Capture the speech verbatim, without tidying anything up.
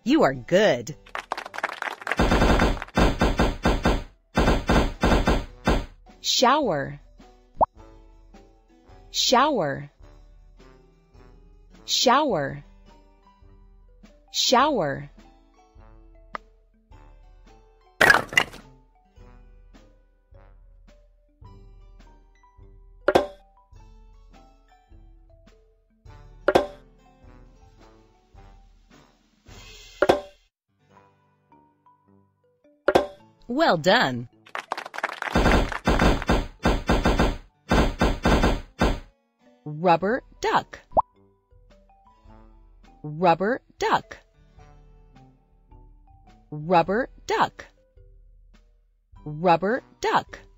You are good. Shower, shower, shower, shower. Well done. Rubber duck, rubber duck, rubber duck, rubber duck.